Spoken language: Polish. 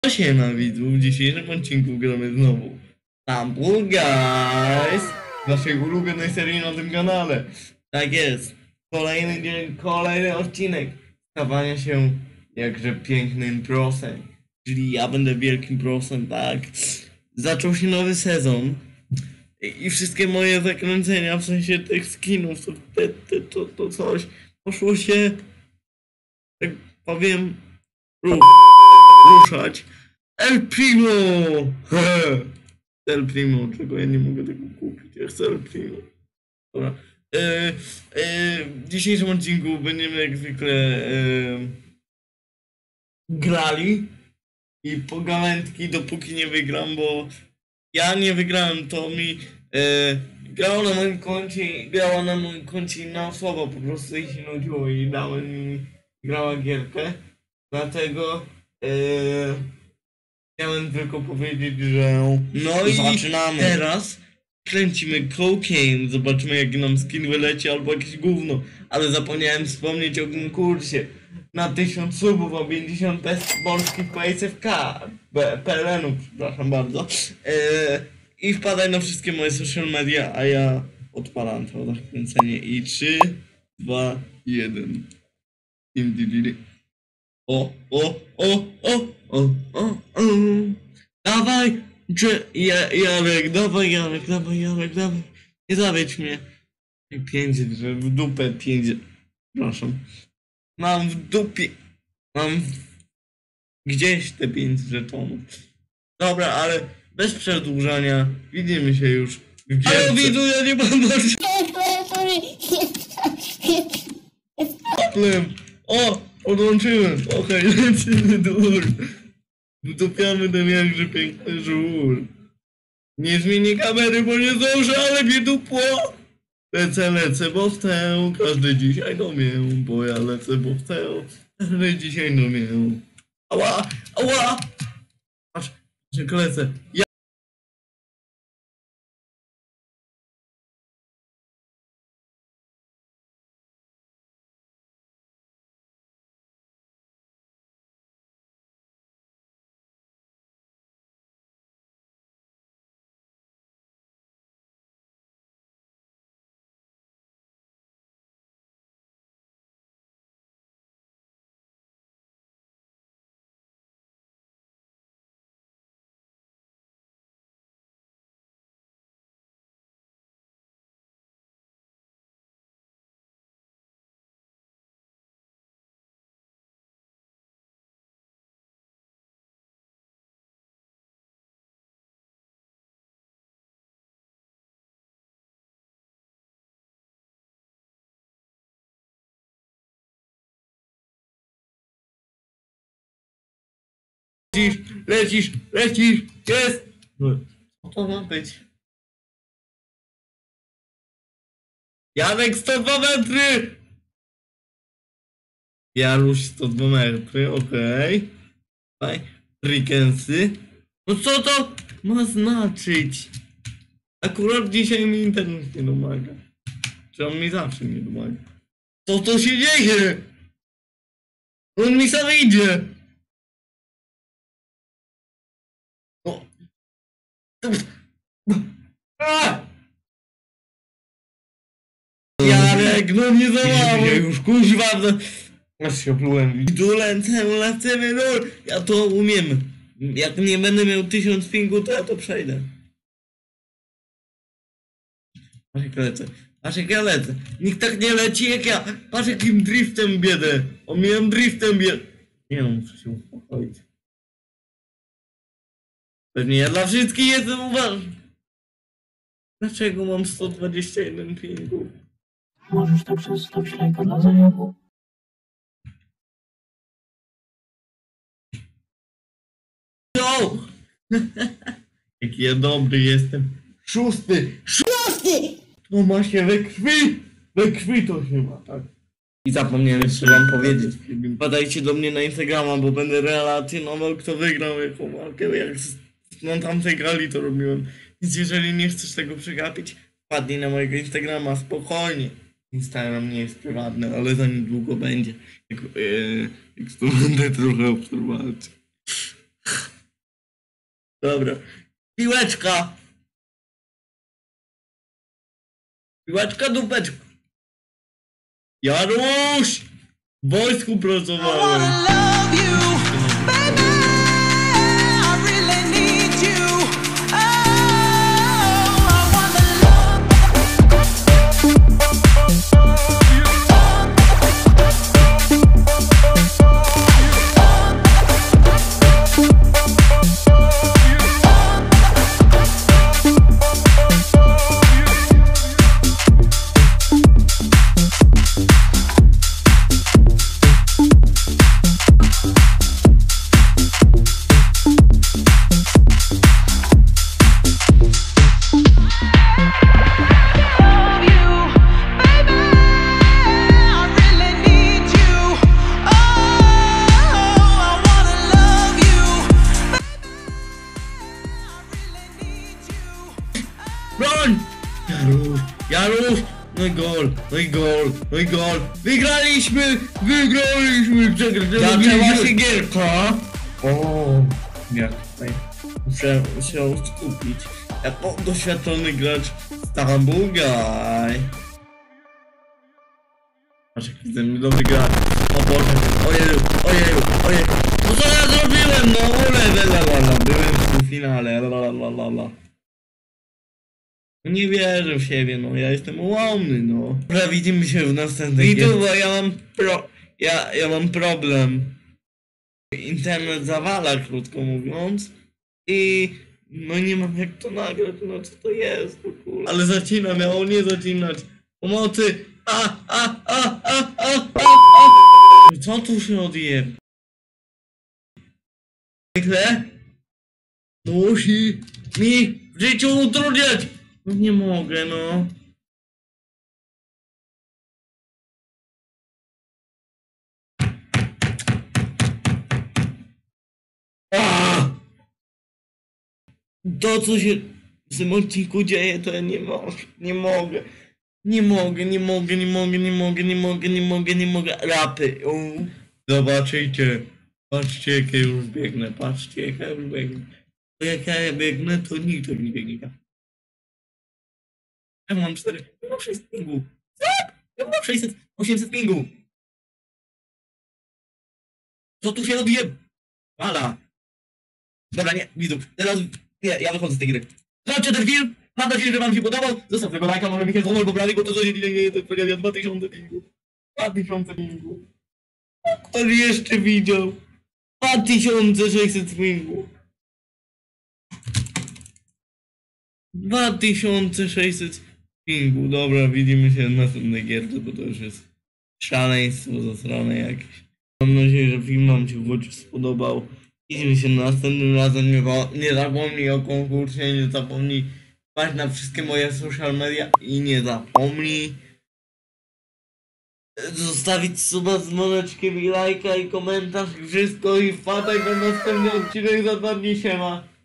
Siema widzów, w dzisiejszym odcinku gramy znowu Tumble Guys z naszej ulubionej serii na tym kanale. Tak jest, kolejny dzień, kolejny odcinek stawania się jakże pięknym prosem. Czyli ja będę wielkim prosem, tak. Zaczął się nowy sezon i wszystkie moje zakręcenia, w sensie tych skinów, to coś poszło się, tak powiem, ruszać. El Primo! El Primo, czego ja nie mogę tego kupić, ja chcę El Primo. Dobra. W dzisiejszym odcinku będziemy jak zwykle grali i pogawędki, dopóki nie wygram, bo ja nie wygrałem, to mi grała na moim koncie inna osoba, po prostu jej się nudziło i dałem mi, grała gierkę, dlatego chciałem tylko powiedzieć, że no i zaczynamy. Teraz kręcimy Cocaine, zobaczymy jaki nam skin wyleci albo jakieś gówno, ale zapomniałem wspomnieć o konkursie na 1000 subów o 50 polskich PSFK, PLN-ów, przepraszam bardzo, i wpadaj na wszystkie moje social media, a ja odpalam to zakręcenie i 3, 2, 1. O. Dawaj, Jarek, dawaj. Nie zawiedź mnie. 500, że w dupę 500. Przepraszam. Mam w dupie. Gdzieś te 500 żetonów. Dobra, ale bez przedłużania. Widzimy się już w gierce. Ale widzę, ja nie mam mocy. O! Podłączyłem. Okej, lecimy do góry. Wdupiamy ten jakże piękny żur. Nie zmienię kamery, bo nie zdążę, ale mnie dupło. Lecę, bo chcę. Każdy dzisiaj do mnie, bo ja lecę, bo chcę. Każdy dzisiaj do mnie. Ała! Patrz, tylko lecę. Lecisz, jest! Co to ma być? Janek 102 metry! Jaruś 102 metry, okej. Tutaj, frequency. No co to ma znaczyć? Akurat dzisiaj mi internet nie domaga. Czy on mi zawsze nie domaga? Co to się dzieje? On mi sam idzie! Jarek, no nie załamał. Ja już kuźwa, aż się oplułem. Tu lecimy, no. Ja to umiem. Jak nie będę miał 1000 pingu, to ja to przejdę. Patrz jak ja lecę. Nikt tak nie leci jak ja. Patrz jakim driftem biedę. Omijam driftem biedę. Nie no, muszę się uspokoić. Pewnie ja dla wszystkich jestem uważny. Dlaczego mam 121 pingów? Możesz to przestopić lajka dla zajawu. No! Jaki ja dobry jestem. Szósty! To ma się we krwi! We krwi to się ma, tak. I zapomniałem jeszcze wam powiedzieć. Wpadajcie do mnie na Instagrama, bo będę relacjonował, kto wygrał jaką walkę. Jak na tamtej gali to robiłem. Więc jeżeli nie chcesz tego przegapić, wpadnij na mojego Instagrama, spokojnie. Instagram nie jest prywatny, ale za niedługo będzie. Jak będę trochę obserwować. Dobra. Piłeczka. Piłeczka, dupeczka. Jaruś! W wojsku pracowałem. love you, baby. I really need you. Oh, I wanna love. Love you, baby. I really need you. Oh, I wanna love you, baby. I really need you. Broń! Jaruś! Jaruś! No i gol! No i gol! No i gol! Wygraliśmy! Wygraliśmy! Zaczęła się gierka! O, jak tutaj muszę się skupić. Jako doświadczony gracz Stambulgaj. Patrz jak widzę mnie dobry gracz. O Boże! Ojeju! Ojeju! Ojeju! No co ja zrobiłem? No ule! Byłem w półfinale. Lalalala. Nie wierzę w siebie, no ja jestem ułomny, no. Dobra, widzimy się w następnej gierce. Bo ja mam problem. Internet zawala, krótko mówiąc. I no nie mam jak to nagrać, no co to jest w ogóle. Ale zaczyna, miało nie zaczynać. Pomocy! Co tu się odje? Zwykle musi mi w życiu utrudniać. No nie mogę, no. Ah! To co się w tym odcinku dzieje, to ja nie mogę, nie mogę. Nie mogę. Rapy. Zobaczycie. Patrzcie jak ja już biegnę, patrzcie jak ja już biegnę. Bo jak ja biegnę, to nikt nie biegnie. Ja mam 4, ja mam 600 pingu. Co? Ja mam 600, 800 pingu. Co tu się odje... Ala. Dobra, nie, widzów. Teraz, nie, ja wychodzę z tej gry. Zobaczcie ten film. Mam nadzieję, że wam się podobał. Zostaw tego lajka, może mi się znowu poprawi, bo to co się dzieje, to jest 2000 pingu. 2000 pingu. Kto jeszcze widział? 2600 pingu. 2600 pingu. Dobra, widzimy się na następnej gierce, bo to już jest szaleństwo zasrane jakieś. Mam nadzieję, że film wam się choć spodobał. Widzimy się następnym razem. Nie zapomnij o konkursie, nie zapomnij wpaść na wszystkie moje social media i nie zapomnij zostawić suba z moneczkiem i lajka i komentarz i wszystko i wpadaj na następny odcinek za 2 dni, siema.